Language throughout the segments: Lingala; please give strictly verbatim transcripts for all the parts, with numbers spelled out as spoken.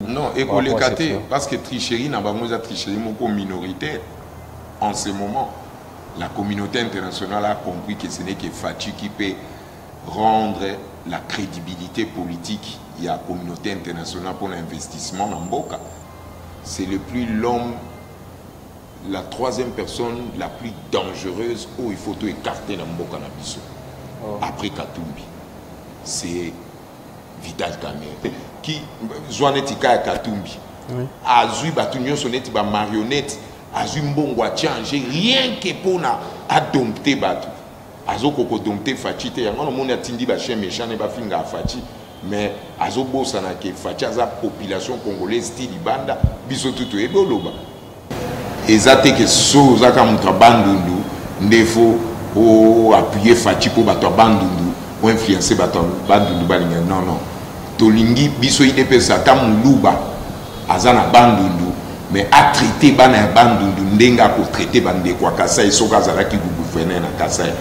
Non, et pour les catés, parce que tricherie n'a pas besoin de tricherie minoritaire. En ce moment, la communauté internationale a compris que ce n'est que Fachi qui peut rendre la crédibilité politique et la communauté internationale pour l'investissement dans Mboka. C'est le plus l'homme, la troisième personne la plus dangereuse où il faut tout écarter dans Mboka Nabiso. Oh. Après Katumbi, c'est Vital Kamerhe. Qui, Zouanetika Katumbi, Azui Batunyon Soneti ba marionnette, Azui Mbongo a changé, rien que pour na dompter Batu. Azo koko dompter Fachi te, yango no monde atindi ba chien méchant ne ba finga Fachi, mais azo bossa na ke Fachi aza population congolaise ti libanda, biso tutu eboloba. Ezate ke so zaka mutra bandundu, ndefo o appuyer Fachi pour bato bandundu, ou influencer bato bandundu balinga, non non. Tolingi biso I D P S ata muluba azana bandundu mais a traité bana bandundu ndenga ko traiter bande kwa Kasai soka zalaki gouverneur na Kasai.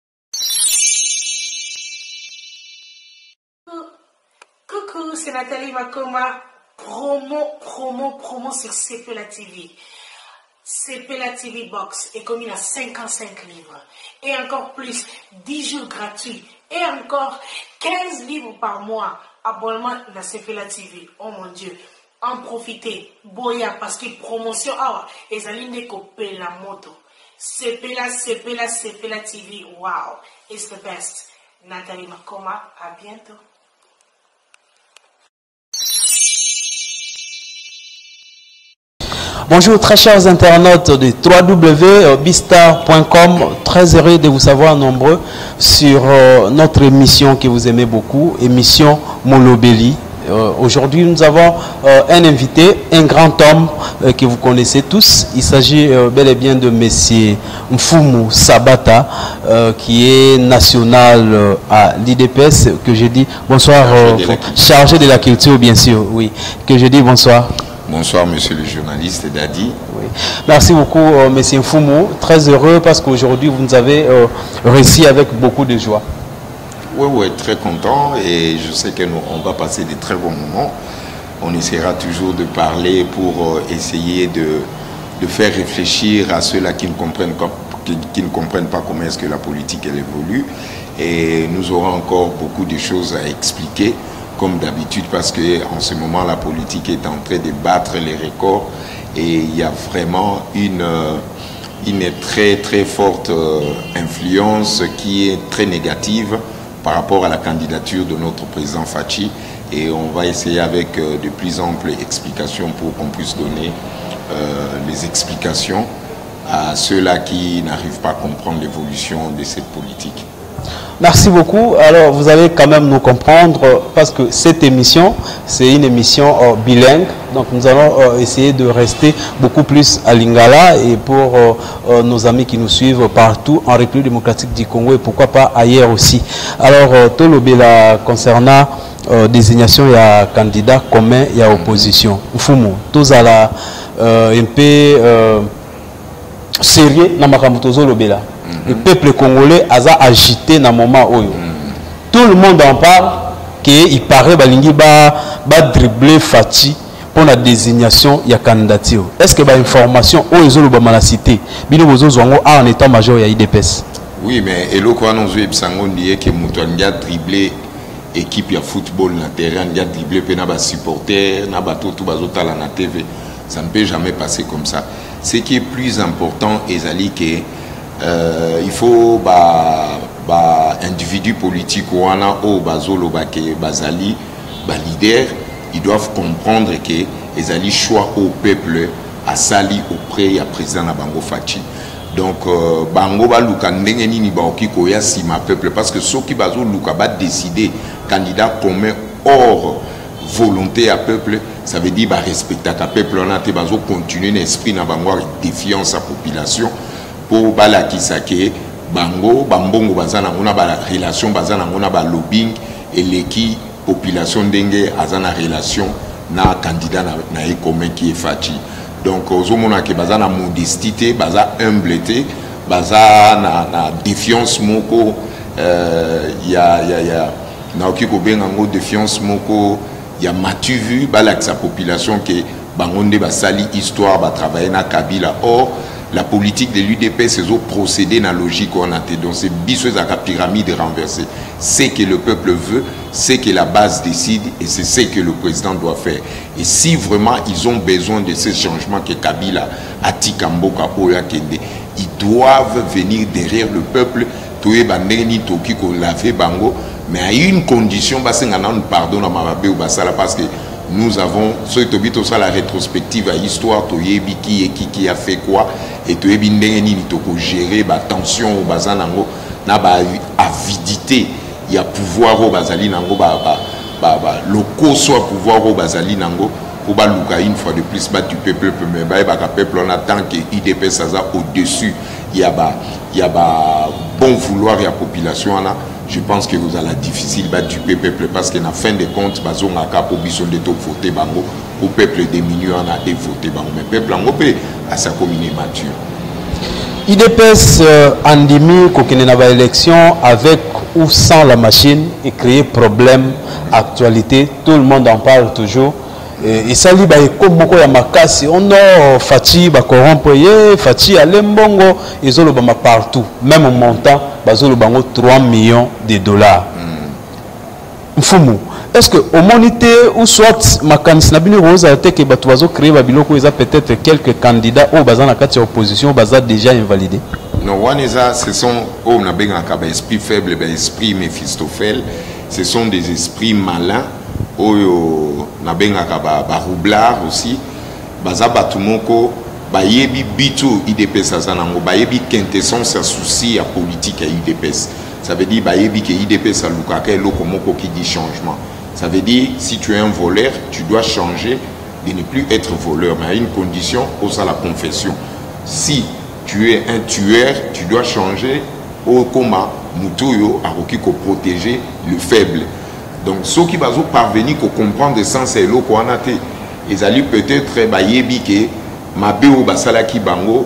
Coucou, c'est Nathalie Makoma, promo promo promo sur Sepela T V. Sepela T V Box est commis à cinquante-cinq livres et encore plus dix jours gratuits et encore quinze livres par mois. Abonnement dans Sepela T V. Oh mon Dieu. En profitez. Boya parce que promotion awa. Et ça l'ine coupé la moto. Sepela, Sepela, Sepela T V. Wow. It's the best. Nathalie Makoma. À bientôt. Bonjour très chers internautes de w w w point bistar point com, très heureux de vous savoir nombreux sur euh, notre émission que vous aimez beaucoup, émission Molobeli. Euh, Aujourd'hui nous avons euh, un invité, un grand homme euh, que vous connaissez tous. Il s'agit euh, bel et bien de Monsieur Mfumu Sabata, euh, qui est national euh, à l'I D P S, que je dis bonsoir, euh, chargé de la culture bien sûr, oui, que je dis bonsoir. Bonsoir, monsieur le journaliste Dadi. Oui. Merci beaucoup, euh, monsieur Mfumu. Très heureux parce qu'aujourd'hui, vous nous avez euh, réussi avec beaucoup de joie. Oui, oui, très content et je sais qu'on va passer de très bons moments. On essaiera toujours de parler pour euh, essayer de, de faire réfléchir à ceux-là qui ne comprennent pas, qui, qui ne comprennent pas comment est-ce que la politique elle évolue. Et nous aurons encore beaucoup de choses à expliquer, comme d'habitude, parce qu'en ce moment, la politique est en train de battre les records et il y a vraiment une, une très très forte influence qui est très négative par rapport à la candidature de notre président Fachi. Et on va essayer avec de plus amples explications pour qu'on puisse donner euh, les explications à ceux-là qui n'arrivent pas à comprendre l'évolution de cette politique. Merci beaucoup. Alors, vous allez quand même nous comprendre euh, parce que cette émission, c'est une émission euh, bilingue. Donc, nous allons euh, essayer de rester beaucoup plus à Lingala et pour euh, euh, nos amis qui nous suivent partout en République démocratique du Congo et pourquoi pas ailleurs aussi. Alors, euh, tout le béla concernant euh, désignation, il y a candidat commun, il y a opposition. Mfumu, tous à la euh, un peu euh, sérieux dans ma camotozo le béla. Le peuple congolais a agité dans le moment où tout le monde en parle, qu'il paraît qu'il va dribbler Fachi pour la désignation de la candidature. Est-ce que l'information où ils ont la cité, en état-major de I D P S? Oui, mais et le quoi nous avons dit que Mouton a dribblé l'équipe de football dans le terrain, il a dribblé les supporters, il a battu tout le la T V. Ça ne peut jamais passer comme ça. Ce qui est plus important, c'est que Euh, il faut bah bah individu politique ou ana o bazolo ba ke bazali ba leader, ils doivent comprendre que les ali choix au peuple à sali auprès ya président na bango Fachi. Donc euh, bango ba luka ndenge nini ba okiko ya sima peuple parce que ceux qui bazo luka ba décider candidat commun hors volonté à peuple, ça veut dire bah respecter à peuple on a te bazo continuer l'esprit na bango défiance à population. Pour bala kisake bango bambongo bazana ngona ba relation bazana ngona ba lobbying et l'équipe population dengue azana relation na candidat na, na e commun qui est Fachi. Donc ozomona ke bazana modestie baza humbleté baza na, na défiance moko euh ya ya ya na okiko benga ngo défiance moko il y a Mathieu vu avec sa population qui bangonde basali histoire va travailler na Kabila. Or la politique de l'U D P c'est au procédé dans la logique qu'on a été donc c'est biso la pyramide renversée. C'est que le peuple veut, c'est que la base décide et c'est ce que le président doit faire. Et si vraiment ils ont besoin de ces changements que Kabila a Tikamboka Oya Kende, ils doivent venir derrière le peuple. Toye bandeni toki ko laver bango, mais à une condition, bah c'est un pardon à Mababé ou Basala parce que nous avons, ce tobito ça la rétrospective à histoire, toye qui et qui qui a fait quoi, et toye bindeni ni toko gérer bah tension au bazanango, na ba avidité, il y a pouvoir au bazali nango bah bah bah bah locaux soit pouvoir au bazali nango. Pour baluka une fois de plus bah du peuple mais bah bah peuple on attend que I D P ça au dessus il y a bah il y a bah bon vouloir et la population là je pense que vous allez difficile bah du peuple parce que na fin de compte bah on a cap obligation de tout voter bango au peuple diminué on a et voter bango mais peuple en peut à sa commune mature. I D P S euh, andimi kokene na ba élection avec ou sans la machine et créer problème actualité tout le monde en parle toujours. Et ça li ba ekomoko ya makasi on a Fati ba corrompre Fati alembongo ezolo ba partout même au montant bazolo bango trois millions de dollars. Mfumu est-ce que au monité ou soit makanisi na bino rose a que ba toazo créer ba biloko eza peut-être quelques candidats au bazana kati opposition baza déjà invalidé. Non waneza ce sont au na benga ka ba esprit faible ba esprit Méphistophèle ce sont des esprits malins. Oyo na bengaka ba ba roublard aussi baza batumoko bayebi bitu I D P S azanango bayebi quintessence sa souci à politique à I D P S ça veut dire bayebi que I D P S alukaka eloko moko qui dit changement ça veut dire si tu es un voleur tu dois changer de ne plus être voleur mais à une condition au ça la confession si tu es un tueur tu dois changer au coma mutuyo aroki ko protéger le faible. Donc, ceux qui vont parvenir à comprendre le sens de l'eau qu'on a été, ils allaient peut-être bayebi que ma béo basala ki bango,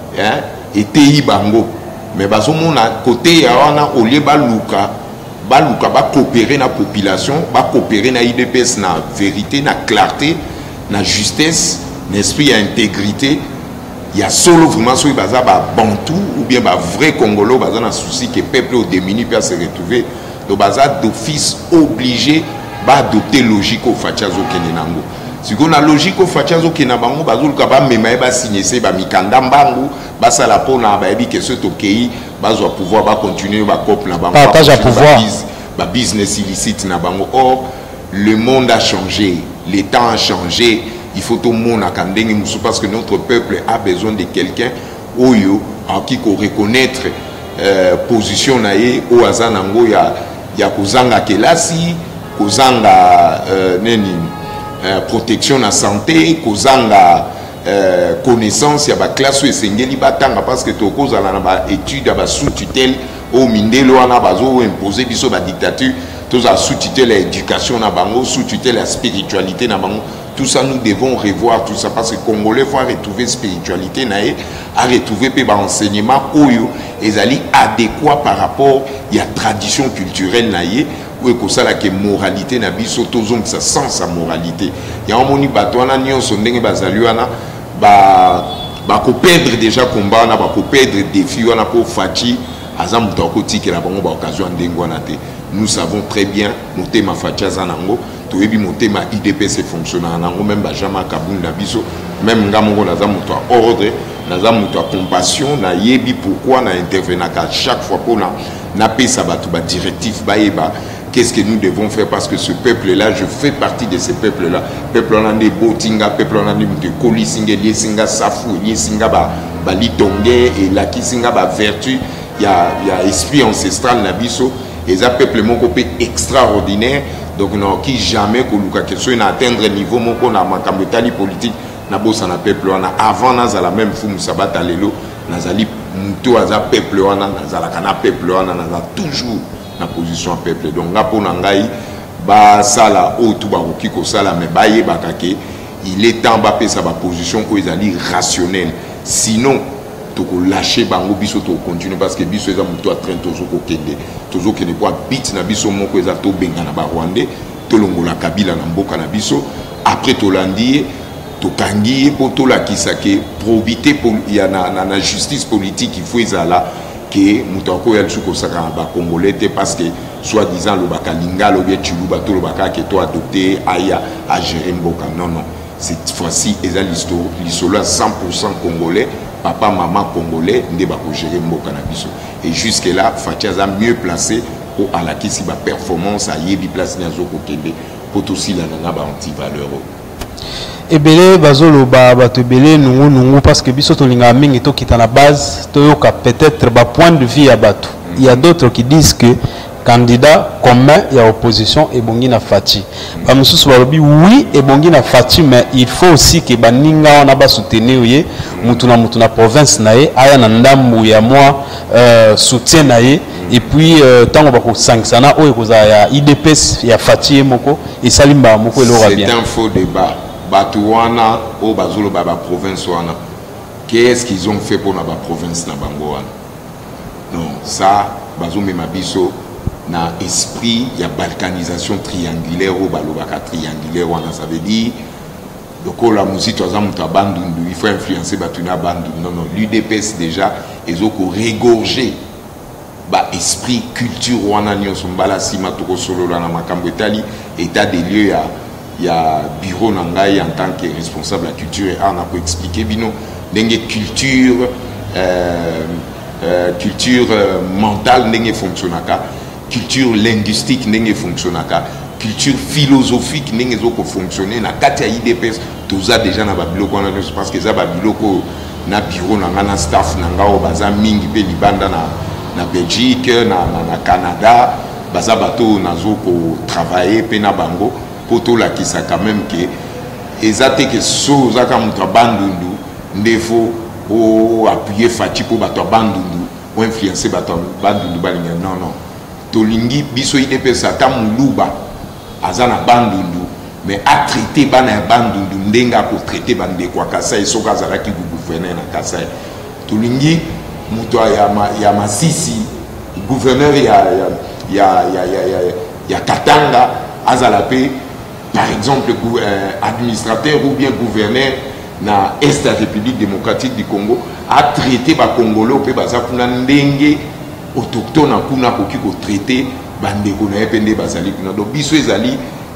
et T I bango. Mais baso mon côté, on a au lieu baluka, baluka ba coopérer na population, ba coopérer na I D P S na vérité, na clarté, na justesse, n'esprit et intégrité. Il y a solo vraiment ceux qui baza ba bantou ou bien ba vrai congolo baza na souci que peuple au démuni peut se retrouver. Le bazar d'office obligé d'adopter logique au fachazo kenenango. Si on a logique au fachazo kenabango, bazul kaba memaye ba signer se ba mikanda mbangu, ba sala pona ba ebi que ce tokeyi, bazo pouvoir ba continuer ba cop na bango. Partage à pouvoir. Ba business illicite na bango. Or le monde a changé, les temps a changé. Il faut tout le monde à kandenge musu parce que notre peuple a besoin de quelqu'un oyo en qui ko reconnaître euh, position naie au azanango ya ya kozanga kelasi kozanga euh, neni euh, protection na santé kozanga euh, connaissance ya ba classe esengeli batanga parce que tokozala na ba étude ba sous tutelle au mindelo wana bazo imposer biso ba dictature toza sous tutelle la éducation na bango sous tutelle la spiritualité na bango tout ça nous devons revoir tout ça parce que Congolais faut retrouver spiritualité nae à retrouver pe ba enseignement oyo ezali adéquat par rapport ya tradition culturelle nae ou ko sala ke moralité na biso tozong ça sans sa moralité ya omoni bato wana nyonso ndenge bazali wana ba ba ko perdre déjà combat na ba ko perdre défi wana pour Fati azam to ko tikela bango ba occasion ndengo wana te nous savons très bien motema Fati azanango to ebi motema I D P S fonctionne nango même ba jama kabunda biso même ngamongo na zamu to ordre na zamu to compassion na yebi pourquoi na intervenir à chaque fois pour na na pesa batu ba directif ba eba qu'est-ce que nous devons faire parce que ce peuple là je fais partie de ce peuple là peuple on a des botinga peuple on a des koli singa lié singa safu lié singa ba ba litonge et la ki singa ba vertu il y a il y a esprit ancestral na biso et ça peuple mon copé extraordinaire donc non qui jamais que luka que soit atteindre niveau mon qu'on a makambo tali politique na bossa na peuple on a avant na za la même fumu sabata lelo na zali muto aza peuple on a na za la kana peuple on a na za toujours na position peuple donc là pour ngai ba sala o tout ba ki ko sala mais ba ye bakake il est temps ba pesa ba position ko ezali rationnel sinon to ko lâcher bango biso to continuer parce que biso eza muto a train tozo ko kende tozo kende kwa bit na biso moko eza to benga na ba rwandais tolongola Kabila na mboka na biso après tolandi tokangi pour tolakisa ke probité il y a na na justice politique il faut ezala que mutako ya tsuko saka ba congolais parce que soit disant le bakalinga lo bien tu bato le baka que toi adopté aya à gérer mboka non non cette fois-ci ezali l'histoire l'isolo cent pour cent congolais papa maman congolais nde ba ko gérer mboka na biso et jusque là Fatiaza mieux placé pour alakisi ba performance a yebi place na zoko kende pour aussi la nana ba anti valeur ebele bazolo ba bato ebele nungu nungu parce que biso tolinga mingi to kita na base toyoka peut-être ba point de vue ya bato. Il y a d'autres qui disent que candidat commun ya opposition ebongi na Fati. Ba mususu balobi oui ebongi na Fati mais il faut aussi que baninga wana ba soutenir ye mutu na mutu na province na ye aya na ndambu ya moi euh, soutien na ye et puis euh, tango ba ko sanctiona oyo koza ya I D P S ya Fati moko et salimba moko elora bien. C'est un faux débat. Batouana au bazolo baba province wana qu'est-ce qu'ils ont fait pour la province na bango wana non ça bazome mabiso na esprit ya balkanisation triangulaire au balobaka triangulaire wana ça veut dire donc la musique toza muta bandundu il faut influencer batuna bandundu non non l'U D P S déjà ezoko régorger ba esprit culture wana nyonso mbala sima toko solo na makambo etali état des lieux ya il y a bureau Nangaï en tant que responsable de la culture et art, on a pu expliquer bino dengue culture euh, euh, culture euh, mentale dengue fonctionnaka culture linguistique dengue fonctionnaka culture philosophique dengue zoko fonctionner na kati ya I D P S toza déjà na babiloko na parce que za babiloko na bureau nanga na staff nanga o baza mingi pe libanda na na Belgique na na, na Canada baza bato nazoko travailler pe na bango poto la qui ça quand même que ezate que so za ka muta bandundu ndefo o appuyer Fati pour bato bandundu ou influencer bato bandundu balinga non non tolingi biso I D P S ata muluba azana bandundu mais a traité bana bandundu ndenga ko traiter bande kwa Kasai soka za ki gouverneur na Kasai tolingi muto ya ma, ya Masisi gouverneur ya ya ya ya ya ya Katanga azala pe par exemple euh, administrateur ou bien gouverneur na Est de la République démocratique du Congo a traité ba Congolais pe baza kuna ndenge autochtone kuna koki ko traiter bande ko na epende bazali kuna donc biso ezali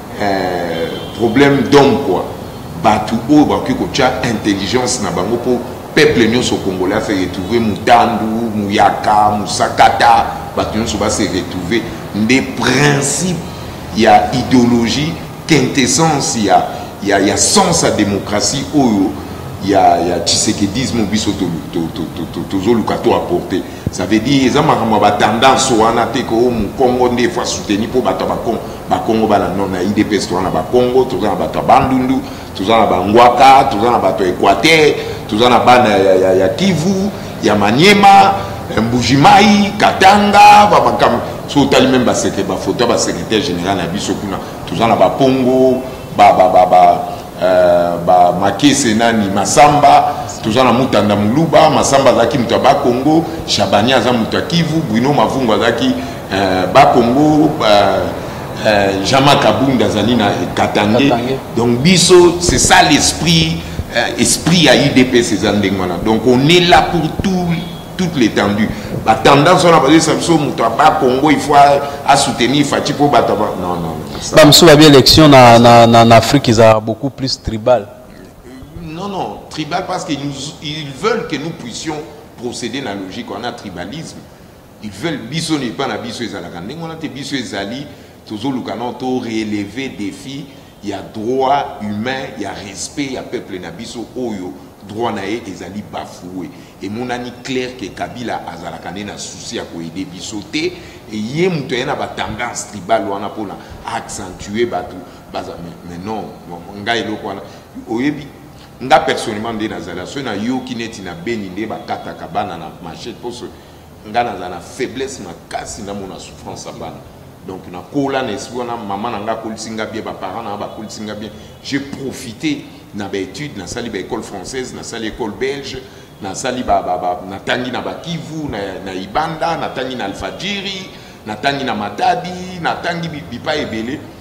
euh, problème d'homme quoi batu o ba ko tia intelligence na bango pour peuple nyonso congolais fait retrouver mutandu muyaka musakata batu nyonso ba se retrouver des principes il y a idéologie quintessence il y a il y a il y a sens à démocratie oyo il y a il y a tshisekedisme biso to to to to zo lukato apporter ça veut dire ça makambo ba tendance wana te ko mu Congo ndé fois soutenir pour bato ba Congo ba Congo ba non na I D P S wana ba Congo to za bato bandundu to za ba ngwaka to za bato Équateur to za bana ya ya, ya Kivu ya Maniema Mbujimai Katanga ba bakam so tali même ba secrétaire ba photo ba secrétaire général na biso kuna to za ba Pongo ba ba ba ba euh ba Makese nani Masamba tozana mutanda muluba Masamba zaki mutu ba Congo Shabania za mutu Kivu Bruno Mavungu zaki euh ba Congo ba euh, Jama Kabunda zali na Katangé donc biso c'est ça l'esprit euh, esprit à I D P ces andengwana donc on est là pour tout toute l'étendue la tendance on a pas dit ça mutu ba Congo il faut à soutenir Fati pour bataba non non bah monsieur la bien élection na na na en Afrique ils a beaucoup plus tribal. Non, non, tribal parce qu'ils ils veulent que nous puissions procéder dans la logique. On a tribalisme. Ils veulent biso n'est pas na biso ezalaka. On a te biso ezali, toujours le canon, to relever défi. Il y a droit humain, il y a respect, il y a peuple na biso oyo. Droit nae ezali bafoué. Et mon ani clair que Kabila azalaka na souci à ko aider biso te. Et yé muto na ba tendance tribal wana pour accentuer batu. Mais non, ngai eloko wana. Oyebi nga personnellement de nazala so na yo ki neti na beni nde bakata kabana na machette pour ce nga nazala faiblesse na kasi na mona souffrance abana donc na kola na esprit na maman na nga kolsinga bien ba parents na ba kolsinga bien j'ai profité na ba étude na sali ba école française na sali école belge na sali ba ba, ba na tangi na ba Kivu na, na Ibanda na tangi na Alfajiri na tangi na Matadi na tangi bipa ebele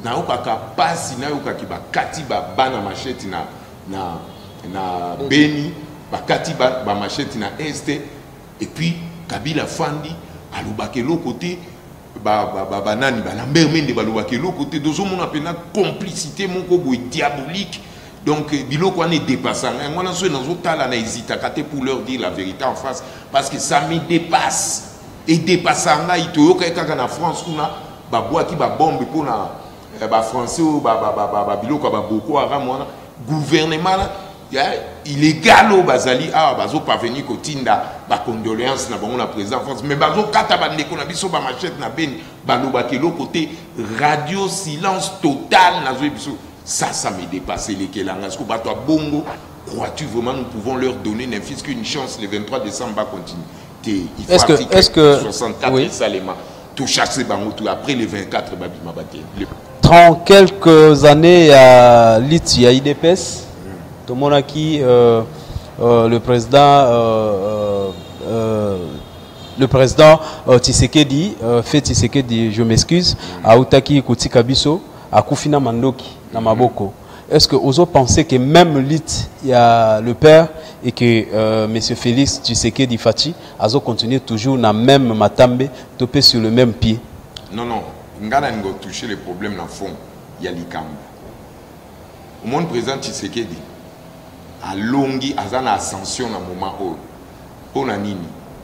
na okaka pasi na okaki ba kati ba bana machete na na na Beni ba kati ba, ba machete na Este et puis Kabila fandi alobaki l'autre côté ba ba ba banani ba Lambert Mende balobaki l'autre côté dozo mona pena complicité moko boy diabolique. Donc biloko ane dépassant moi na so na zotala na hésita kate pour leur dire la vérité en face parce que ça me dépasse et dépassant na itoyoka kaka na France kuna ba boaki ba bombe pour na ba français ba ba ba ba biloko ba Boko Haram wana gouvernement illégal au bazali ah bazo parvenir kotinda ba condoléances na bango na président France mais bazo kata ba ndeko na biso ba machette na Beni balobaki l'autre côté radio silence total na zo biso. Ça, ça me dépasse les Kélangas. Bongo, crois-tu vraiment nous pouvons leur donner n'importe qu'une chance le vingt-trois décembre va continuer. Est-ce que, est-ce que soixante-quatre oui. Salema, tout chasser Bangotou après les vingt-quatre Babima Baté. Dans quelques années à l'I T, il y a I D P S. Tout le monde a qui euh, euh, le président euh, euh, le président euh, Tshisekedi euh, fait Tshisekedi, je m'excuse, à Outaki Koti Kabiso, à Koufina Mandoki. Maboko. Est-ce que vous pensez que même l'I T, il y a le père et que euh, M. Félix Tshisekedi Fachi a continué toujours dans le même matambe, topé sur le même pied? Non, non. Ngana ngo toucher les problèmes dans le fond. Il y a l'Ikamba. Au monde président Tshisekedi, à longi, à une ascension dans le moment où, pour Nini.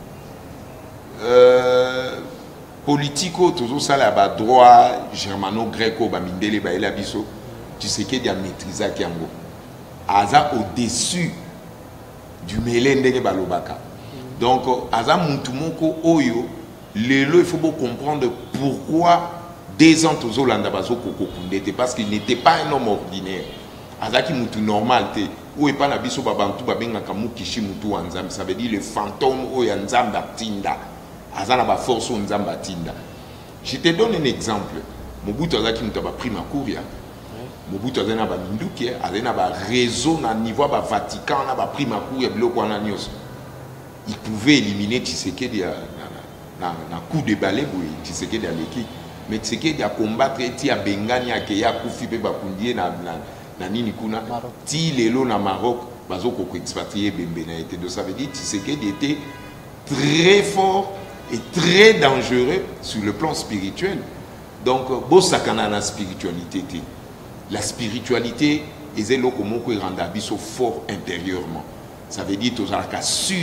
Euh, politico, toujours ça, là, droit, germano-gréco, mindele, ba elabiso. Tu sais qu'il y a maîtrisé Kiango. Aza au-dessus du Mélène Balobaka. Donc, Aza Moutoumoko Oyo, il faut comprendre pourquoi des ans aux Hollanda Bazo Kokokundete, parce qu'il n'était pas un homme ordinaire. Aza qui Moutou normal, où est pas la biso babantou babenga kamu kishi Moutou Anzam, ça veut dire le fantôme Oyo Anzam Batinda. Aza na ba force Anzam Batinda. Je te donne un exemple. Mobutu Aza qui nous a pris ma couria. Mobutu a un réseau à niveau du Vatican, il pouvait éliminer Tshisekedi na coup de balai Tshisekedi à l'équipe. Mais Tshisekedi a combattre ti a Bengani a Keya Koufi pe bakundie na na nini kuna ti lelo na Maroc bazoko ko expatrier Bembena était. Donc ça veut dire Tshisekedi était très fort et très dangereux sur le plan spirituel. Donc bo sakana na spiritualité. La spiritualité est là comme on rend abisso fort intérieurement. Ça veut dire que tu as sûr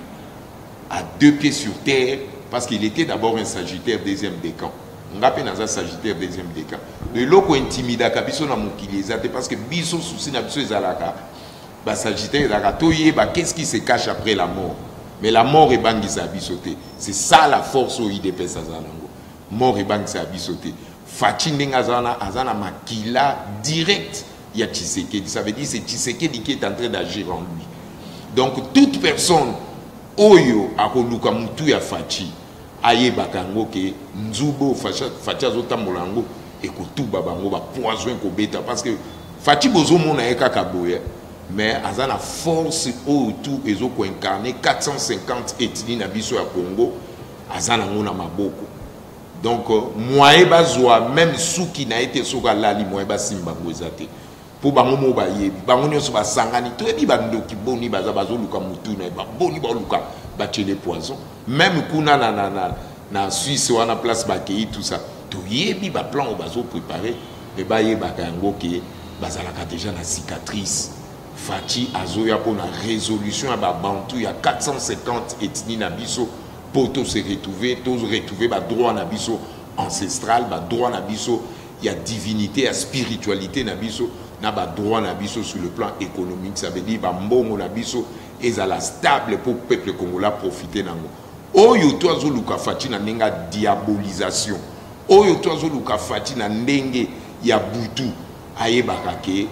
à deux pieds sur terre parce qu'il était d'abord un sagittaire deuxième décan. On appelle un sagittaire deuxième décan. De l'eau intimida kabiso na mukilizate parce que biso souci na biso ezalaka ba sagittaire ezalaka toye ba qu'est-ce qui se cache après la mort. Mais la mort est bangisa bisoté. C'est ça la force au I D P S azalango. Mort est bangisa bisoté. Fachi azana azana makila direct il y a Tshisekedi. Ça veut dire c'est Tshisekedi qui est en train d'agir en lui. Donc toute personne oyo akoluka mutu ya Fachi aye bakango ke nzubo Fachi azotambolango et kotuba bango ba poison ko beta parce que Fachi bozo mona eka kaboya mais azana force autour ezo ko incarner quatre cent cinquante ethnies na biso ya Congo azana ngona maboko. Donc, moi, même ceux qui n'a été sur la li, moi, simba ngozate. Pour bango ba yebi, bango nyoso ba sangani, to ebi bando ki boni baza bazo luka mutu na ba boni ba luka ba tchele poison. Même kuna na na na na Suisse ou na place ba kei tout ça. To yebi ba plan o bazo préparer e ba yeba kango ke bazala ka déjà na cicatrice. Fachi azoya pour la résolution à ba bantu il y a quatre cent cinquante ethnies na biso. Pour tous se retrouver, tous retrouver bah droit nabiso ancestral, bah droit nabiso, il y a divinité, il y a spiritualité nabiso, na bah droit nabiso sur le plan économique, ça veut dire bah mbongo nabiso est à la stable pour le peuple congolais profiter nango. Oyo to azoluka fati na nenga diabolisation. Oyo to azoluka fati na ndenge ya butu ayebaka ke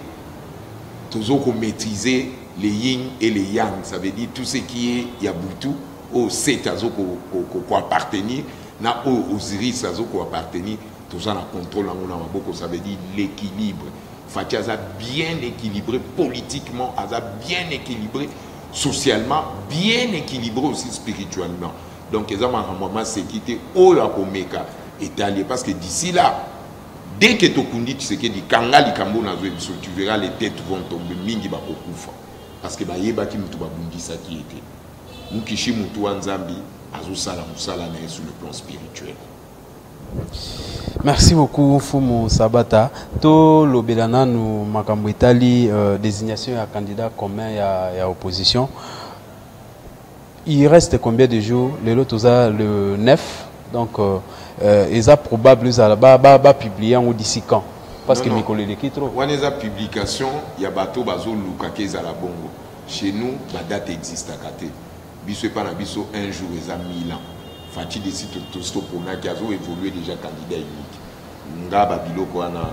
tozoko maîtriser les yin et les yang, ça veut dire tout ce qui est ya butu au sept azoko ko appartenir na au Osiris azoko appartenir tout ça na contrôle na maboko, ça veut dire l'équilibre. Fachi aza bien équilibré politiquement, aza bien équilibré socialement, bien équilibré aussi spirituellement. Donc ils ont un moment sécurité au la komeka étalé parce que d'ici là dès que tu kundi tu sais que di kanga likambo na zo biso tu verras les têtes vont tomber mingi ba kokufa parce que ba yeba ki mutu ba bundisa ki était mukishi mutu wa nzambi azo sala musala na sur le plan spirituel. Merci beaucoup Fumu Sabata. To lobelana nous makambo Italie euh, désignation à candidat commun ya ya opposition. Il reste combien de jours? Le lot le neuf. Donc euh, euh, ils a probable à ba ba ba publier en d'ici quand parce non, que Mikolo de qui trop. On a publication, il y a bateau bazo luka keza la bongo. Chez nous, la date existe à côté. Biso pas na biso un jour ils a mille ans. Fati décide de tout stop pour na kiazo évoluer déjà candidat unique. Nga babilo ko na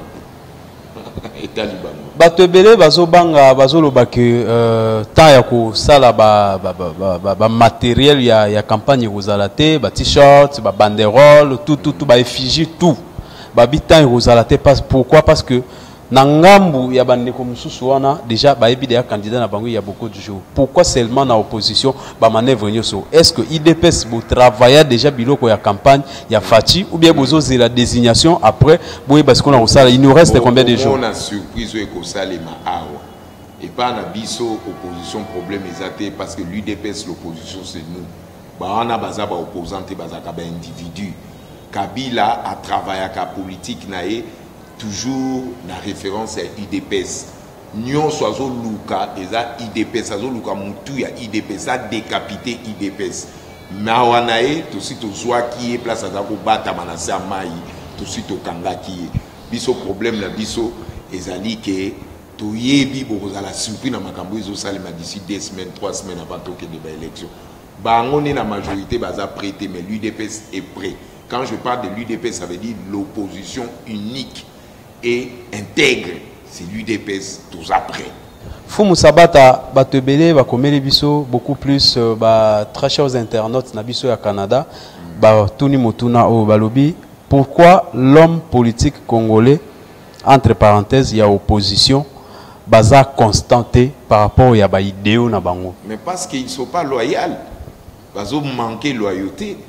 État Libanais. Bato ebele bazo banga bazo loba que euh temps ya ko sala ba ba ba ba, ba matériel ya ya campagne rozalate, ba t-shirt, ba banderole, tout tout tout ba effigie tout. Ba bitan rozalate passe pourquoi parce que na ngambu ya bande ko mususu wana déjà ba ebi des candidats na bango il y a beaucoup de jours. Pourquoi seulement na opposition ba manœuvre nyoso? Est-ce que I D P S vous travaillez déjà biloko ya campagne ya Fati ou bien bozo c'est la désignation après boye parce qu'on a ça il nous reste combien de jours? On a surprise ko salema awa. Et pas na biso opposition problème exacté parce que l'U D P S l'opposition c'est nous. Ba on a baza ba opposante baza ka ba individu. Kabila a travaillé à la politique nae toujours la référence à I D P S. Nyon soazo luka eza I D P S azo luka mutu ya I D P S a décapité I D P S. Mawanae to si to zwa qui est place à ko bata manasa mai to si to kanga qui biso problème la biso ezali que to yebi boza la surprise na makambo ezo salema d'ici deux semaines trois semaines avant que de ba élection. Ba ngone la majorité baza prêté mais l'U D P S est prêt. Quand je parle de l'U D P S ça veut dire l'opposition unique et intègre, c'est l'U D P S tous après. Fumu Sabata, batebele ba komeli biso beaucoup plus euh, ba très chers internautes na biso ya Canada, mm. ba tuni motuna o balobi pourquoi l'homme politique congolais entre parenthèses il y a opposition baza constanté par rapport ya ba idéo na bango. Mais parce qu'ils sont pas loyaux. Bazo manquer loyauté.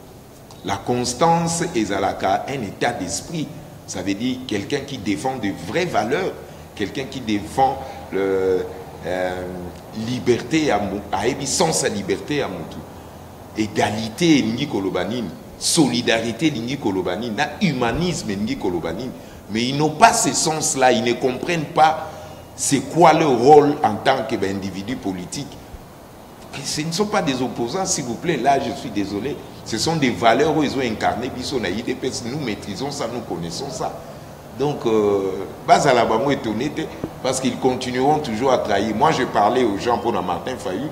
La constance est un état d'esprit. Ça veut dire quelqu'un qui défend de vraies valeurs, quelqu'un qui défend le, euh, liberté à Aebi sans sa liberté à Moutou. Égalité Ningi Kolobanine, solidarité Ningi Kolobanine, humanisme Ningi Kolobanine. Mais ils n'ont pas ce sens-là, ils ne comprennent pas c'est quoi leur rôle en tant qu'individu politique. Ce ne sont pas des opposants, s'il vous plaît, là je suis désolé. Ce sont des valeurs où ils ont incarné, nous maîtrisons ça, nous connaissons ça. Donc, Bazalabamo est honnête parce qu'ils continueront toujours à trahir. Moi, je parlais aux gens pour Martin Fayou,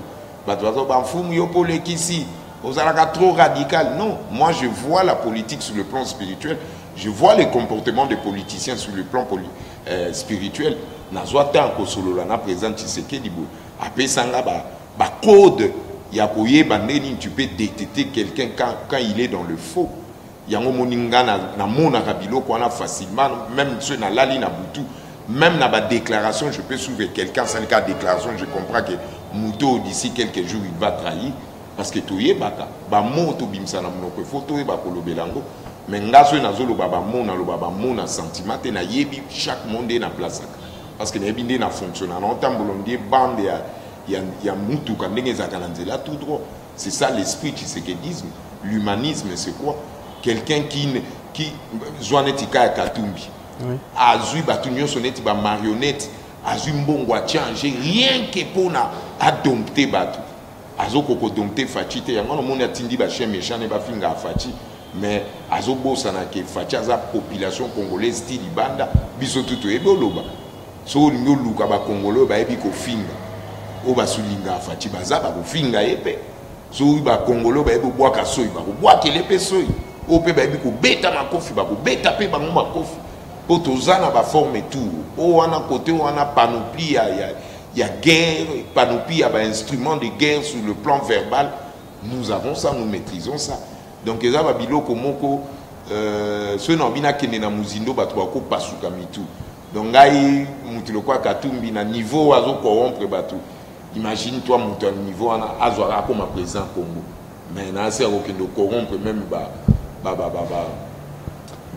trop radical. Non, moi je vois la politique sur le plan spirituel, je vois les comportements des politiciens sur le plan euh, spirituel. Nazwata Kosololana présente Tshisekedi Dibo. Après Sanga, ba code. Tu peux détecter quelqu'un quand, quand il est dans le faux. Il y a un moninga na mona kabilo qu'on a facilement, même ceux na lali na butu, même na ba déclaration, je peux soulever quelqu'un sans le cas de déclaration, je comprends que Mouto d'ici quelques jours il va trahir parce que tout y est baka, ba moto bimsa na monoko photo e ba kolobelango, mais ngaso na zolo ba ba mona lo ba ba mona sentiment na yebi chaque monde na place parce que na binde na fonctionner en temps bolondie bande ya il y a Moutou quand là tout droit. C'est ça l'esprit du séquedisme. L'humanisme, c'est quoi? Quelqu'un qui qui Zwanetika Katumbi. Azu Batunyo soneti ba marionnette, Azu Mbongo a changé rien que pour na dompter Batu. Azo koko dompter Fati te yango no mona tindi ba chien méchant ne ba finga Fati. Mais Azo bosa na ke Fati aza population congolaise style banda biso tutu eboloba. So lingo luka ba congolais ba ebi ko finga. Oba sulinga Fati baza ba ko finga epe so ba kongolo ba ebo boaka soyi ba ko boaka lepe soyi ope ba ebi ko beta makofi ba ko beta pe ba ngoma kofi poto zana ba forme tout o wana côté wana panoplie ya ya ya guerre panoplie ya ba instrument de guerre sur le plan verbal nous avons ça nous maîtrisons ça donc eza ba biloko moko euh ce non bina kene na muzindo ba to ko pasuka mitu donc ngai mutilo kwa Katumbi na niveau azo corrompre batu. Imagine-toi monter au niveau à Azora comme à présent Congo. Mais là c'est aucun de corrompre même ba ba ba ba ba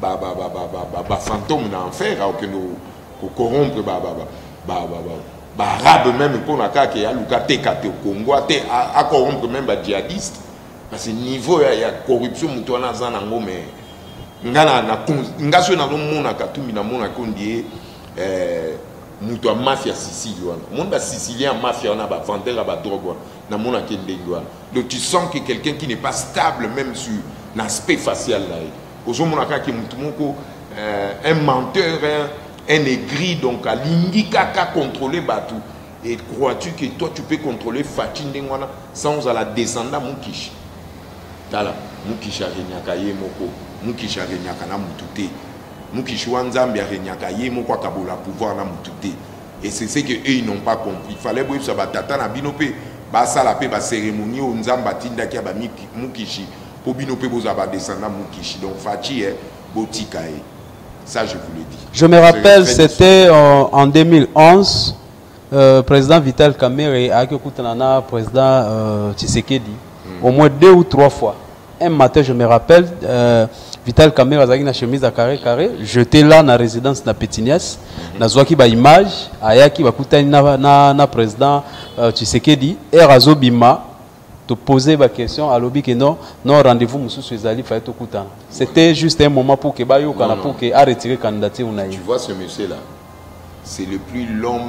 ba ba ba ba ba ba fantôme na enfer que nous corrompre ba ba ba ba ba ba arabe même pour na ka ke aluka te kate au Congo te a corrompre même ba djihadiste parce que niveau ya corruption muto na za nango mais ngana na ngaso na mona ka tumbi na mona kondie euh muto a mafia Sicile wana monde ba sicilien mafia na ba vendeur ba drogue na mona ke ndengwa donc tu sens que quelqu'un qui n'est pas stable même sur l'aspect facial là ozo mona ka ke muto moko un menteur un, un aigri donc à lingi kaka contrôler batou et crois-tu que toi tu peux contrôler Fatin ndengwana sans à la descendre Mukishi tala Mukishi arenyaka ye moko Mukishi arenyaka na mutute Mukishi wanzambi arenyaka ye moko akabola pouvoir na mutute et c'est ce que eux ils n'ont pas compris il fallait boire ça batata na binope ba sala pe ba cérémonie o nzamba tinda ki ba Mukishi pour binope boza ba descendre Mukishi donc Fati est botika e ça je vous le dis. Je me rappelle c'était en, en deux mille onze euh, président Vital Kamerhe a écouté président euh, Tshisekedi mm. au moins deux ou trois fois. Un matin, je me rappelle, euh, Vital Kamerhe a une chemise à carré carré. J'étais là dans la résidence de Pétinias. Dans une image, Ayaki va écouter na président euh, Tshisekedi et Razo Bima te poser la question à l'objet que non, non rendez-vous monsieur Suezali fallait tout écouter. C'était juste un moment pour que Bayo kana pour que a retiré candidature. Tu vois ce monsieur là, c'est le plus l'homme,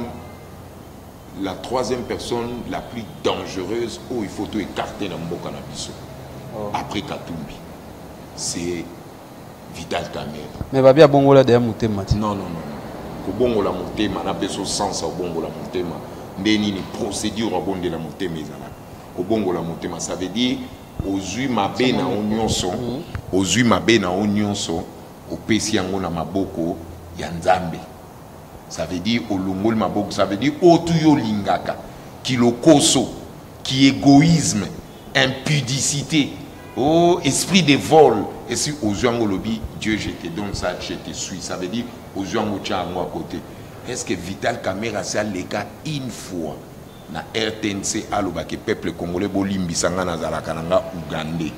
la troisième personne la plus dangereuse où il faut tout écarter dans Mboka na biso. Oh. Après Katumbi, c'est Vital Kamerhe. Mais va bien bongo là derrière motema. Non non non. Ko bongo la motema na beso sens au bongo la motema. Ndeni ni procédure au bongo la motema ezala. Ko bongo la motema ça veut dire aux yeux mabe na onyonso, aux yeux mabe na onyonso, au pesi yango na maboko ya Nzambe. Ça veut dire au longol maboko, ça veut dire otuyo lingaka, kilokoso, qui égoïsme, impudicité. Oh, esprit de vol. Et si aux yeux lobby, Dieu je te donne ça, je te suis. Ça veut dire aux yeux à côté. Est-ce que Vital Kamerhe a le cas une fois na R T N C aloba que peuple congolais bolimbi sanga na zalaka nanga Ugandais.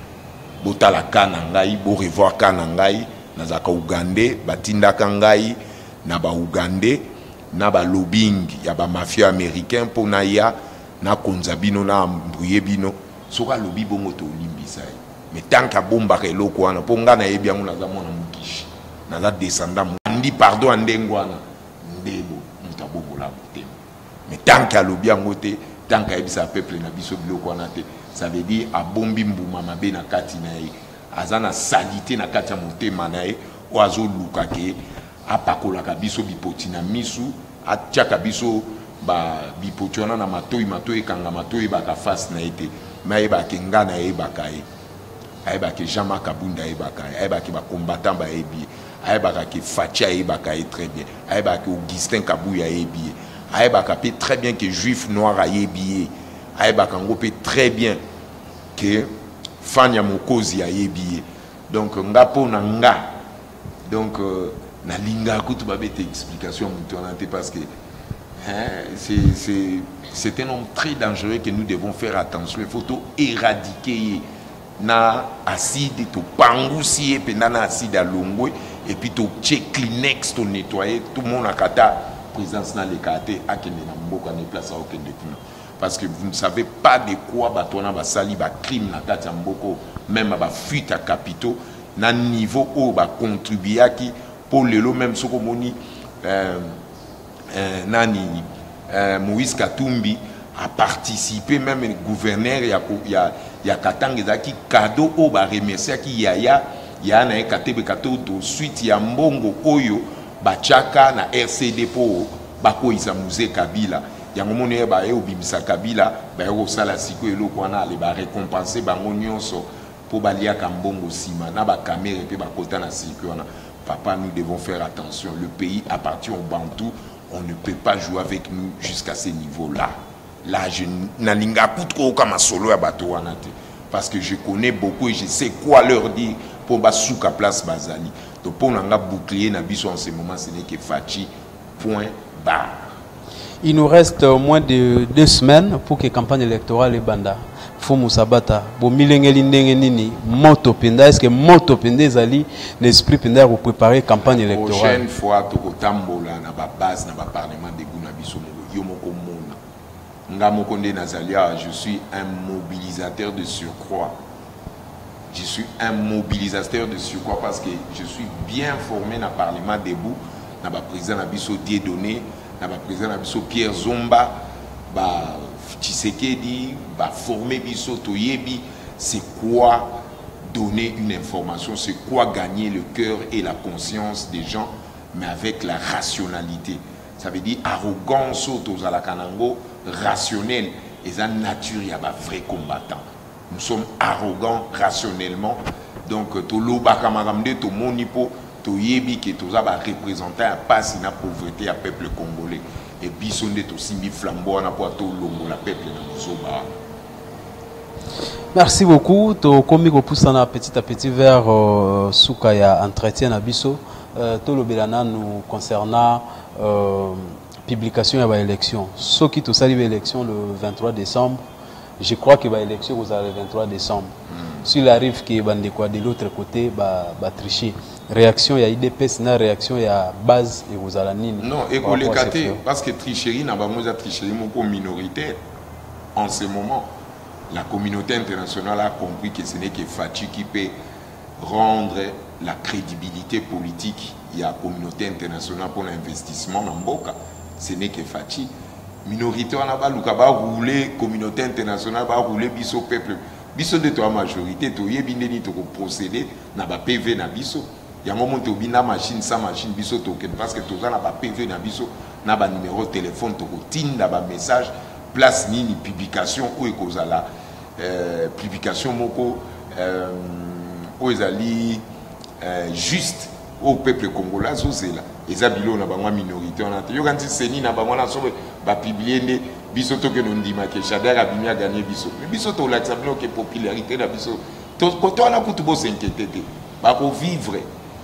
Botala kanangai, bo revoir kanangai na zaka Ugandais, batinda kangai na ba Ugandais, na ba lobbying ya ba mafia américain pour na ya na konzabino na mbruye bino. Soka lobby bongo to limbisa mais tant que bomba ke loko wana ponga na yebi yango na za mona Mukishi na za descendant ndi pardon andengwana ndebo mutabongo la mutema mais tant que lobby yango te tant que yebisa peuple na biso biloko wana te ça veut dire abombi mbuma mabe na kati na ye azana salité na kati ya mutema na ye o azo luka ke apakola ka biso bipoti na misu atiaka biso ba bipoti wana na matoi matoi kanga matoi baka face na ete mais ba kenga na e bakaye aiba ke Jean-Marc Kabunda e bakaye aiba ke ba combattant ba e bi aiba ke Fatia e bakaye très bien aiba ke Augustin Kabuya e bi aiba ke très bien que juif noir a e bi aiba ka ngopé très bien que Fanya Mokozi a e bi donc ngapo na nga donc euh, na linga kutu ba bete explication mutonante parce que hein, c'est c'est c'est un homme très dangereux que nous devons faire attention. Il faut tout éradiquer na acide, tout pangousi et puis na acide à longue et puis tout check Kleenex, tout nettoyer, tout le monde a kata présence dans les kate à qui na mboka ne place à aucun détenu. Parce que vous ne savez pas de quoi batona ba sali ba crime na kata mboko même ba fuite à capitaux na niveau où ba contribuer à qui pour le lot même ce moni euh, euh, nani Euh, Moïse Katumbi a participé, même le gouverneur, il y a, il y a, il y a Katanga qui cadeau au ba remercier qui y a ya ya na katebe kato de suite ya mbongo oyo bachaka na R C D po bako isamuze Kabila ya ngomone ba e obimisa Kabila ba e osala siko eloko wana le ba récompenser bango nyonso po balia ka mbongo sima na ba caméra pe ba kota na siko wana. Papa, nous devons faire attention, le pays appartient au Bantou. On ne peut pas jouer avec nous jusqu'à ce niveau-là. Là, je n'alinga pas comme solo à bateau parce que je connais beaucoup et je sais quoi leur dire pour basuka place Bazali. Donc pour nous bouclier Nabiso en ce moment, ce n'est que Fachi. Point barre. Il nous reste moins de deux semaines pour que la campagne électorale est banda. Fo Musabata, bo milengeli ndenge nini moto penda, est-ce que moto penda ezali l'esprit penda pour préparer campagne électorale? La prochaine fois toko tambola na ba base na ba parlement de Guna biso yo moko mona. Nga moko nde nazalia, je suis un mobilisateur de surcroît. Je suis un mobilisateur de surcroît parce que je suis bien formé dans le Parlement debout, dans le président Nabiso Dieudonné, dans le président Nabiso Pierre Zomba, bah Tshisekedi, bah former Biso Toyebi, c'est quoi donner une information, c'est quoi gagner le cœur et la conscience des gens, mais avec la rationalité. Ça veut dire arrogance aux Alakanango, rationnel, et ça nature, il y a un vrai combattant. Nous sommes arrogants rationnellement. Donc, tout le monde tout monipo, tout yebi qui tout ça va représenter un pass la pauvreté à peuple congolais. Et puis, sont des aussi mis flambeau na pour tout le peuple na. Merci beaucoup. To komi ko poussana petit à petit vers euh, souka ya entretien na biso. Euh, tout le belana nous concernant euh, publication ya ba élection. Ce qui tout ça l'élection le vingt-trois décembre. Je crois que l'élection vous avez le vingt-trois décembre. Mm. S'il arrive que de l'autre côté, va tricher. Réaction, il y a I D P S, réaction, il y a base et vous allez nini. Non, et parce que tricherie n'a pas de tricherie minoritaire. En ce moment, la communauté internationale a compris que ce n'est que Fachi qui peut rendre la crédibilité politique. Il y a la communauté internationale pour l'investissement dans Mboka. Ce n'est que Fachi. Minorité on a pas ba rouler communauté internationale va rouler biso peuple biso de toi majorité to yebindeni to procéder na ba P V na biso ya moment to bina machine sa machine biso token parce que tout ça na ba P V na biso na ba numéro de téléphone to tinda ba message place nini publication ou ekozala euh, publication moko euh, ou ezali euh, juste au peuple congolais zozela ezabilo na bango minorité on a yo quand seni na bango na so ba publier ne biso to ke ndima ke Shader abimi a gagné biso mais biso to la sabilo ke popularité na biso to ko to na kutu bo s'inquiéter ba ko vivre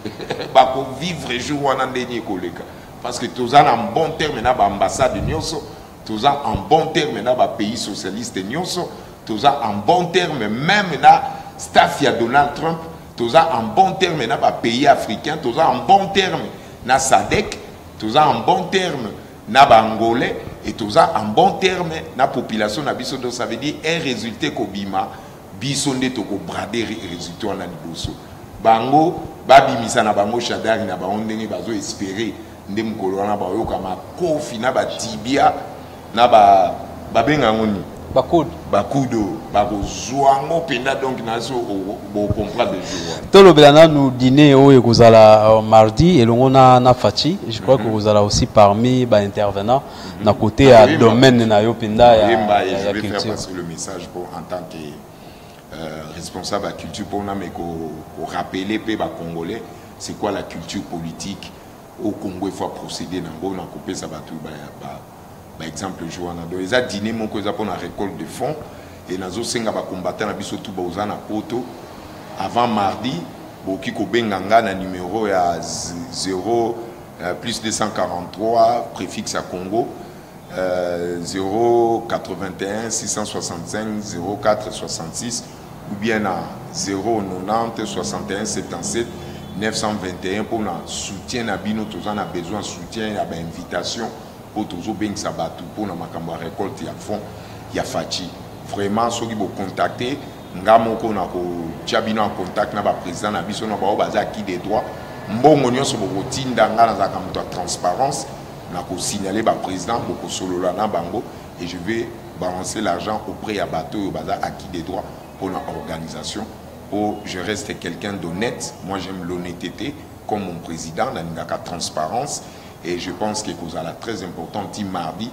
ba ko vivre jour wana ndeni koleka parce que tous en bon terme na ba ambassade nyonso tous en bon terme na ba pays socialiste nyonso tous en bon terme même na staff ya Donald Trump tous en bon terme na ba pays africain tous en bon terme na S A D C tous en bon terme na ba Angolais et tous en bon terme na population na biso. Donc ça veut dire un résultat kobima biso nde to ko brader résultat na liboso bango babimisa na bango Shader na ba ondenge bazo espérer nde mukolo na ba yoka ma kofi na ba tibia na ba babenga ngoni bakudo bakudo bakozwango penda donc nazo bo comprendre le jour to le belana nous dîner au ekozala mardi et longo na na Fachi je crois que vous allez aussi parmi ba intervenants na côté à domaine na yo penda ya je vais faire passer le message pour en tant que euh, responsable à culture pour na me ko rappeler pe ba congolais c'est quoi la culture politique au Congo. Il faut procéder dans go na couper ça ba tout ba par exemple Joana donc ils a dîné mon cause pour la récolte de fonds et nazo senga ba combattant na biso tout ba uzana poto avant mardi boki ko benganga na numéro ya zéro euh, plus deux cent quarante-trois préfixe à Congo euh, zéro quatre-vingt-un six cent soixante-cinq zéro quatre soixante-six ou bien à zéro quatre-vingt-dix soixante et un soixante-dix-sept neuf cent vingt et un pour na soutien na bino tous on a besoin de soutien ya ba invitation pour toujours bien sabatu pour na makambo récolte ya fond ya Fachi vraiment ceux qui vont contacter ngamo ko na ko tchabino en contact na ba président na biso na ba baza qui des droits mbongo nyonso bo tinda ngana za kamto transparence na ko signaler ba président ko solola na bango et je vais balancer l'argent auprès ya bateau baza acquis des droits pour l'organisation. Oh, je reste quelqu'un d'honnête, moi j'aime l'honnêteté comme mon président na ngaka transparence. Et je pense que c'est très important, mardi,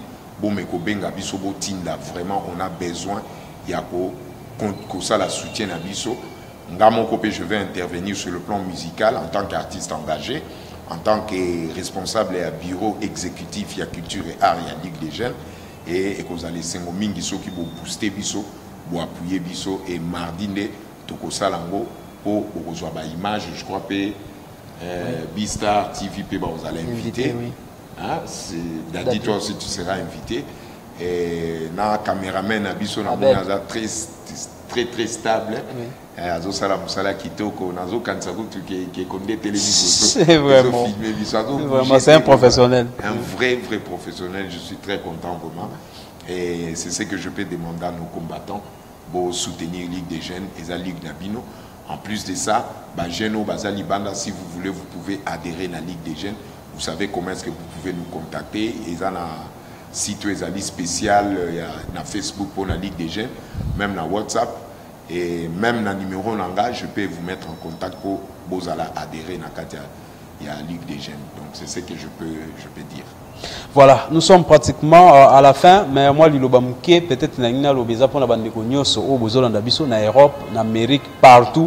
vraiment on a besoin, il y a que ça la soutien à Bisso. Je vais intervenir sur le plan musical en tant qu'artiste engagé, en tant que responsable à bureau exécutif, il y a culture et art, il y a Ligue des jeunes. Et que vous allez cinq mingi qui vont booster Bisso, pour appuyer Bisso. Et mardi, toko salango pour recevoir l'image, je crois que Euh, Bistar T V P, bah, vous allez inviter. Oui. Hein, Dadi, toi aussi tu seras invité. et na caméraman na biso na mona très très très stable. Azo sala musala kitoko nazo kanisa ko qui qui connaît télévision. C'est vraiment. C'est un professionnel. Un vrai vrai professionnel. Je suis très content vraiment. Et c'est ce que je peux demander à nos combattants pour soutenir Ligue des Jeunes et la Ligue Nabino. En plus de ça, bah Geno Bazali Banda, si vous voulez, vous pouvez adhérer à la Ligue des Jeunes. Vous savez comment est-ce que vous pouvez nous contacter. Ils ont un site spécial, il y a na Facebook pour la Ligue des Jeunes, même na WhatsApp et même na numéro langage, je peux vous mettre en contact pour vous adhérer à la Ligue des Jeunes. Donc c'est ce que je peux, je peux dire. Voilà, nous sommes pratiquement euh, à la fin, mais moi, l'Ilobamke, peut-être na l'obéza pour la bande de Cognos, au Bozolanda Biso, na Europe, en Amérique, partout.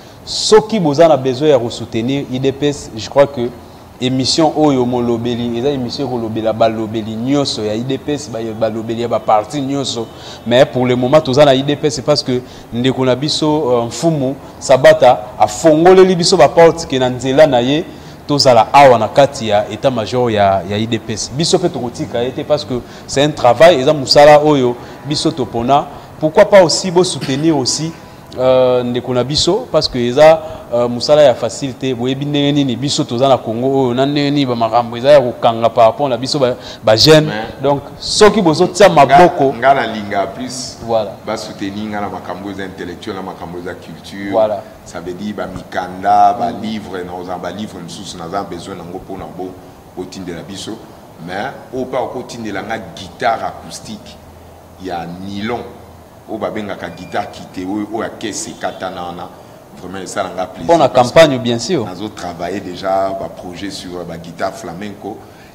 Ce qui vous a besoin de soutenir I D P S, je crois que émission Oyo Molobeli, et émission Rolobela Balobeli Nyoso, il y a I D P S, Balobeli, il y a parti Nyoso. Mais pour le moment, tout ça, na I D P S, c'est parce que Ndekona Biso, Fumu, Sabata, a Fongole Libiso, ba porte, qui est dans Zela Naye. Tozala awa na kati ya état-major ya ya I D P S. Biso pe tokotika été parce que c'est un travail et ça musala oyo biso topona. Pourquoi pas aussi bo soutenir aussi euh ndekona biso parce que eza euh, musala ya facilité boyebi ndenge nini biso toza na Congo oyo na ndenge ni ba makambo eza ya kokanga par rapport na biso ba, ba jeune. Donc soki bozo tia maboko ngana linga plus voilà ba soutenir ngana makambo za intellectuel na makambo za culture. Voilà. Ça veut dire ba mikanda ba livre na ba livre msusu na za besoin nango pona bo otinde la biso mais au pas otinde la nga guitare acoustique il y a nylon au ba benga ka guitare kité o ya caisse katana na vraiment ça nga plaisir. Pour la campagne bien sûr. Nous avons travaillé déjà ba projet sur ba guitare flamenco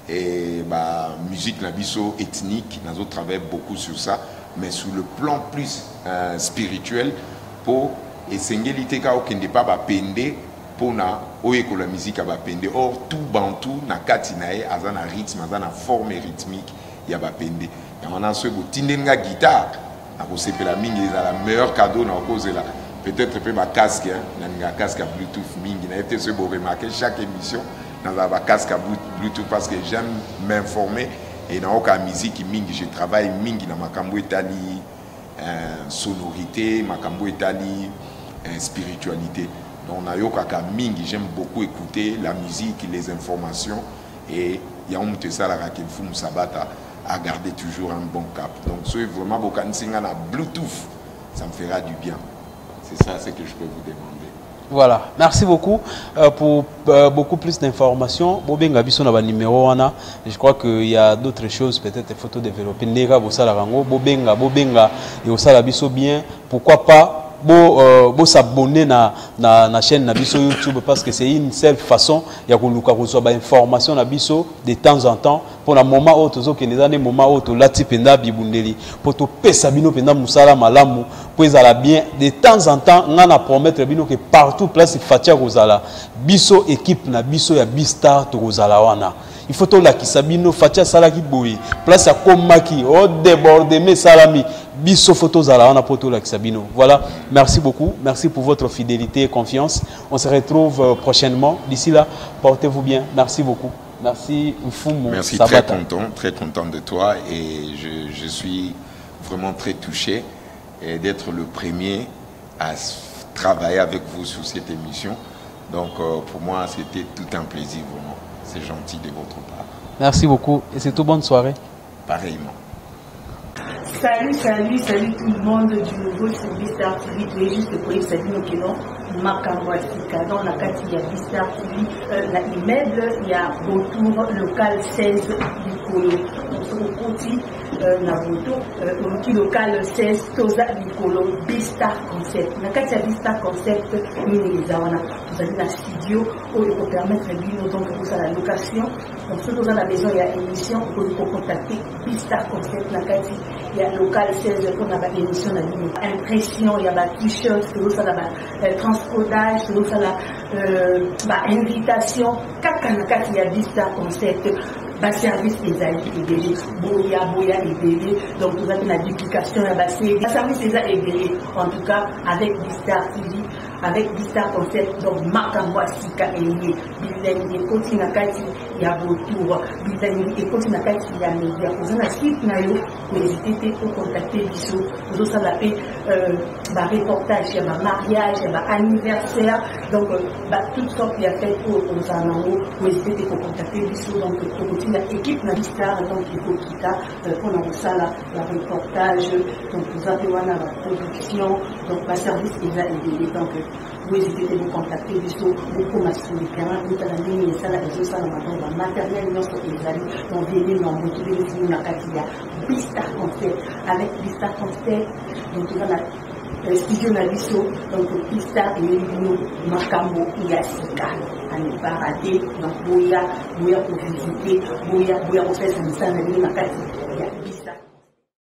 et ba musique na biso ethnique, nous avons travaillé beaucoup sur ça mais sur le plan plus euh, spirituel pour et sengeli ka okende pa ba pende pona oyeko la musique ba pende or tout bantou na kati na e azana rythme azana forme rythmique ya ba pende ya mana so go tindenga guitare na ko sepela mingi za la meilleur cadeau na cause là peut-être pe ma casque na nga casque bluetooth mingi na été se bo remarquer chaque émission dans ba casque bluetooth parce que j'aime m'informer et dans aucun musique mingi je travaille mingi na makambo etali euh, sonorité makambo etali spiritualité. Donc on a eu kaka mingi, j'aime beaucoup écouter la musique, les informations et il y a un peu ça la raquette fou Sabata à garder toujours un bon cap. Donc c'est vraiment beaucoup na Bluetooth, ça me fera du bien. C'est ça ce que je peux vous demander. Voilà, merci beaucoup euh, pour euh, beaucoup plus d'informations. Bobenga biso na ba numéro wana. Je crois qu'il y a d'autres choses peut-être il faut tout développer. Ndeka bosala rango, bobenga bobenga et osala biso bien. Pourquoi pas Bo, euh, bo s'abonner na, na, na chaîne na biso YouTube parce que c'est une seule façon ya koluka kozwa ba information na biso de temps en temps pour la moment où tozo ke les années moment où to lati penda bibundeli pour to pesa bino penda musala malamu pour ezala bien de temps en temps ngana promettre bino que partout place fatia kozala biso équipe na biso ya Bistar to kozala wana. Il faut to la kisabino fatia sala ki boyi place ya komaki o déborder mes salami biso photos à la wana poto la kisabino. Voilà, merci beaucoup, merci pour votre fidélité et confiance. On se retrouve euh, prochainement. D'ici là, portez-vous bien. Merci beaucoup. Merci Mfumu. Merci, Sabata. très content, très content de toi et je, je suis vraiment très touché d'être le premier à travailler avec vous sur cette émission. Donc euh, pour moi, c'était tout un plaisir vraiment. C'est gentil de votre part. Merci beaucoup et c'est tout, bonne soirée. Pareillement. Salut, salut, salut tout le monde du nouveau sur Bistar T V. Tu es juste pour ça dit que non, Makambo Africa. Dans la carte, il y a Bistar T V, euh, la immeuble, il y a Retour local seize Nicolo. On se retrouve euh, na Boto, euh, au local seize Toza Nicolo, Bistar Concept. La carte, il y a Bistar Concept, vous avez la studio pour permettre de donc pour ça la location. Donc, ceux dans la maison, il y a émission, pour contacter Bistar Concept, la carte. Il y a local seize qu'on a une émission impression, il y a des t-shirts, il y a des transcodage, il y a des invitations. Il y a Bistar Concept, le service des aïeux, Boya, Boya et Bélé. Donc, vous avez la duplication, il y a le service des aïeux, en tout cas, avec Bistar T V, avec Bistar Concept, donc Makambo Africa et Bilingue, continue à il y a retour bitani et quand na kati ya média vous en a site na yo n'hésitez pas à contacter biso vous ça la paix ba reportage ya ba mariage ya ba anniversaire donc ba toutes sortes il y a fait pour aux anango n'hésitez pas à contacter biso donc pour continuer l'équipe na Bistar donc il faut quitter pour nous ça la reportage donc vous avez wana la production donc ma service il a aidé donc vous hésitez à vous contacter biso beaucoup massif de terrain vous allez mener ça la réseau ça dans le matériel notre ezali donc venez dans votre télévision na katia Bistar Concert avec Bistar Concert donc on a studio na biso donc Bistar et nous makambo yasika à ne pas rater donc boya boya pour visiter boya boya pour faire ça na kati